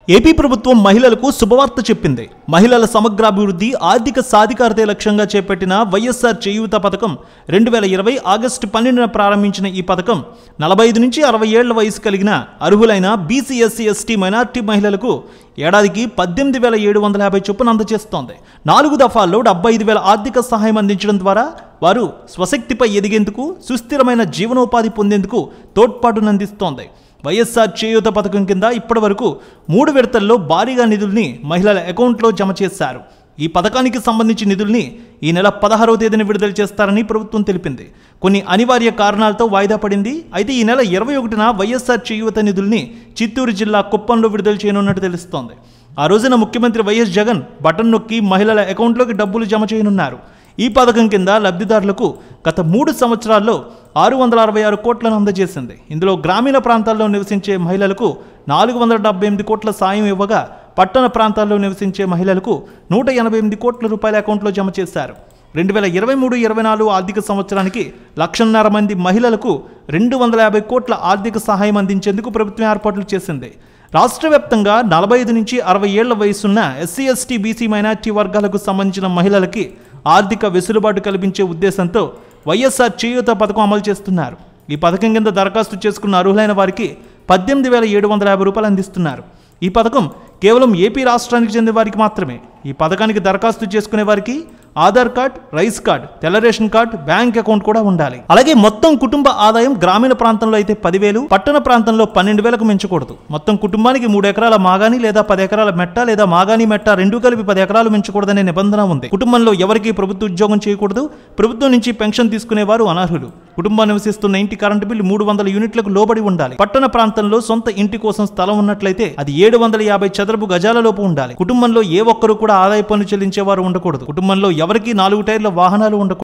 AP ప్రభుత్వం మహిళలకు శుభవార్త చెప్పింది. మహిళల సమగ్రాభివృద్ధి, ఆర్థిక సాధికారతే లక్ష్యంగా చేపట్టిన వైఎస్ఆర్ చేయూత పథకం 2020 ఆగస్టు 12న ప్రారంభించిన ఈ పథకం 45 నుంచి 60 ఏళ్ల వయసు కలిగిన అర్హులైన బీసీ, ఎస్సీ, ఎస్టీ, మైనార్టీ మహిళలకు ఏడాదికి 18,750 చొప్పున అందజేస్తోంది. 4 దఫాల్లో 75,000 ఆర్థిక సహాయం అందించడం ద్వారా వారు స్వశక్తిపై ఎదిగేందుకు, సుస్థిరమైన జీవనోపాధి పొందేందుకు తోడ్పాటునందిస్తోంది. వైఎస్ఆర్ చేయూత పథకం కింద ఇప్పటి వరకు 3 విడతల్లో భారీగా నిధుల్ని మహిళల అకౌంట్లో జమ చేశారు. ఈ పథకానికి సంబంధించి నిధుల్ని ఈ నెల 16వ తేదీన విడుదల చేస్తారని ప్రభుత్వం తెలిపింది. కొన్ని అనివార్య కారణాలతో వాయిదా పడింది. అయితే ఈ నెల 21న వైఎస్ఆర్ చేయూత నిధుల్ని చిత్తూరు జిల్లా కుప్పంలో విడుదల చేయనున్నట్టు తెలుస్తోంది. ఆ రోజున ముఖ్యమంత్రి వైఎస్ జగన్ బటన్ నొక్కి మహిళల అకౌంట్లోకి డబ్బులు జమ చేయనున్నారు. ఈ పథకం కింద లబ్ధిదారులకు గత 3 సంవత్సరాల్లో 666 కోట్లను అందజేసింది. ఇందులో గ్రామీణ ప్రాంతాల్లో నివసించే మహిళలకు 478 కోట్ల సాయం ఇవ్వగా, పట్టణ ప్రాంతాల్లో నివసించే మహిళలకు 188 కోట్ల రూపాయల అకౌంట్లో జమ చేశారు. 2023-24 ఆర్థిక సంవత్సరానికి 1,50,000 మంది మహిళలకు 250 కోట్ల ఆర్థిక సహాయం అందించేందుకు ప్రభుత్వం ఏర్పాట్లు చేసింది. రాష్ట్ర వ్యాప్తంగా 45 నుంచి 60 ఏళ్ల వయసున్న ఎస్సీ, ఎస్టీ, బీసీ, మైనార్టీ వర్గాలకు సంబంధించిన మహిళలకి ఆర్థిక వెసులుబాటు కల్పించే ఉద్దేశంతో వైఎస్ఆర్ చేయూత పథకం అమలు చేస్తున్నారు. ఈ పథకం కింద దరఖాస్తు చేసుకున్న అర్హులైన వారికి 18,750 రూపాయలు అందిస్తున్నారు. ఈ పథకం కేవలం ఏపీ రాష్ట్రానికి చెందిన వారికి మాత్రమే. ఈ పథకానికి దరఖాస్తు చేసుకునే వారికి ఆధార్ కార్డ్, రైస్ కార్డ్, తెల్ల రేషన్ కార్డ్, బ్యాంక్ అకౌంట్ కూడా ఉండాలి. అలాగే మొత్తం కుటుంబ ఆదాయం గ్రామీణ ప్రాంతంలో అయితే 10,000, పట్టణ ప్రాంతంలో 12,000కు మించకూడదు. మొత్తం కుటుంబానికి 3 ఎకరాల మాగాని లేదా 10 ఎకరాల మెట్ట లేదా మాగాని మెట్ట రెండూ కలిపి 10 ఎకరాలు మించకూడదనే నిబంధన ఉంది. కుటుంబంలో ఎవరికీ ప్రభుత్వ ఉద్యోగం చేయకూడదు. ప్రభుత్వం నుంచి పెన్షన్ తీసుకునేవారు అనర్హులు. కుటుంబం నివసిస్తున్న ఇంటి కరెంటు బిల్లు 300 యూనిట్లకు లోబడి ఉండాలి. పట్టణ ప్రాంతంలో సొంత ఇంటి కోసం స్థలం ఉన్నట్లయితే అది 750 చదరపు గజాల లోపు ఉండాలి. కుటుంబంలో ఏ ఒక్కరు కూడా ఆదాయ పన్ను చెల్లించేవారు ఉండకూడదు. కుటుంబంలో ఎవరికీ 4 టైర్ల వాహనాలు ఉండకూడదు.